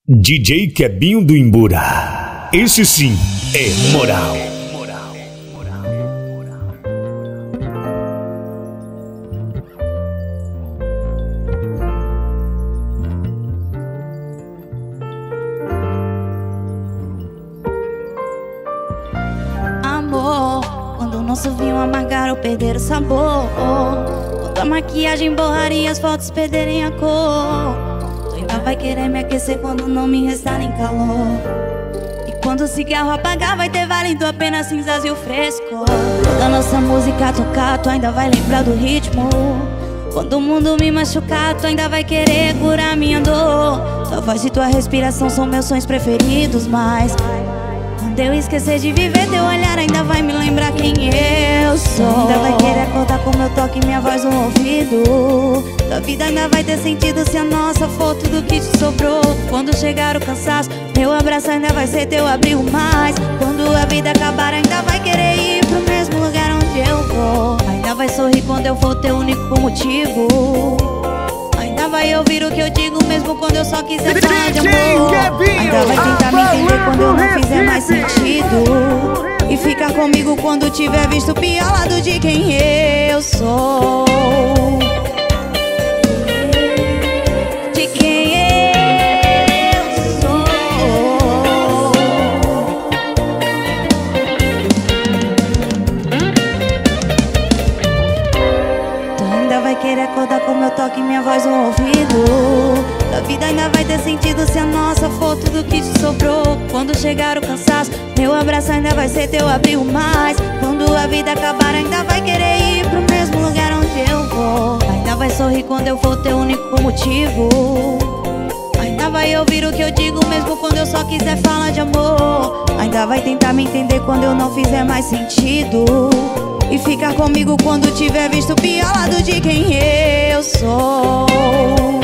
DJ Kebinho do Imbura. Esse sim é moral. Amor, quando o nosso vinho amargar ou perder o sabor, quando a maquiagem borrar e as fotos perderem a cor, tu ainda vai querer me aquecer quando não me restar nem calor. E quando o cigarro apagar vai ter valendo apenas cinzas e o frescor. Quando a nossa música tocar, tu ainda vai lembrar do ritmo. Quando o mundo me machucar, tu ainda vai querer curar minha dor. Tua voz e tua respiração são meus sonhos preferidos, mas quando eu esquecer de viver, teu olhar ainda vai me lembrar quem eu sou. Ainda vai querer acordar com meu toque e minha voz no ouvido. Tua vida ainda vai ter sentido se a nossa for tudo que te sobrou. Quando chegar o cansaço, meu abraço ainda vai ser teu abrigo mais. Quando a vida acabar, ainda vai querer ir pro mesmo lugar onde eu vou. Ainda vai sorrir quando eu for teu único motivo. Ainda vai ouvir o que eu digo mesmo quando eu só quiser falar de amor. Ainda vai tentar me entender quando eu não fizer mais sentido. E ficar comigo quando tiver visto o pior lado de quem eu sou. De quem eu sou. Tu ainda vai querer acordar com meu toque e minha voz no ouvido. A vida ainda vai ter sentido se a nossa for tudo que te sobrou. Quando chegar o cansaço, meu abraço ainda vai ser teu abrigo mais. Quando a vida acabar, ainda vai querer ir pro mesmo lugar onde eu vou. Ainda vai sorrir quando eu for teu único motivo. Ainda vai ouvir o que eu digo mesmo quando eu só quiser falar de amor. Ainda vai tentar me entender quando eu não fizer mais sentido. E ficar comigo quando tiver visto o pior lado de quem eu sou.